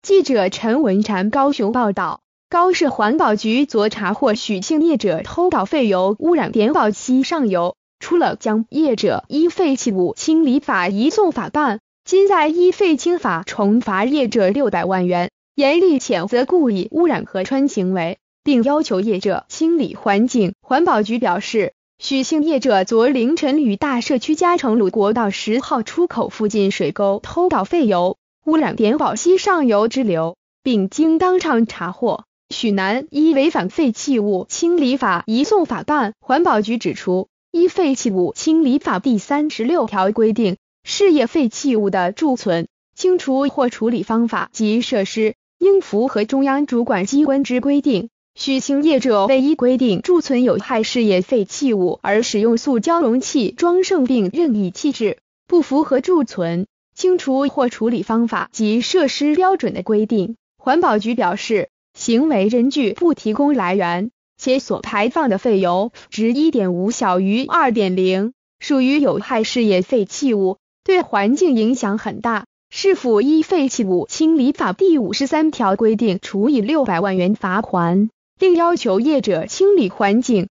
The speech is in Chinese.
记者陈文婵高雄报道，高市环保局昨查获许姓业者偷倒废油污染点宝溪上游，除了将业者依废弃物清理法移送法办，今再依废清法重罚业者600万元，严厉谴责故意污染河川行为，并要求业者清理环境。环保局表示，许姓业者昨凌晨于大社区嘉诚路国道10号出口附近水沟偷倒废油，污染点宝溪上游支流，并经当场查获，许男依违反废弃物清理法移送法办。环保局指出，依废弃物清理法第36条规定，事业废弃物的贮存、清除或处理方法及设施应符合中央主管机关之规定。许姓业者未依规定贮存有害事业废弃物而使用塑胶容器装盛并任意弃置，不符合贮存、清除或处理方法及设施标准的规定。环保局表示，行为人拒不提供来源，且所排放的废油值 1.5 小于 2.0， 属于有害事业废弃物，对环境影响很大，是否依废弃物清理法第53条规定处以600万元罚款，另要求业者清理环境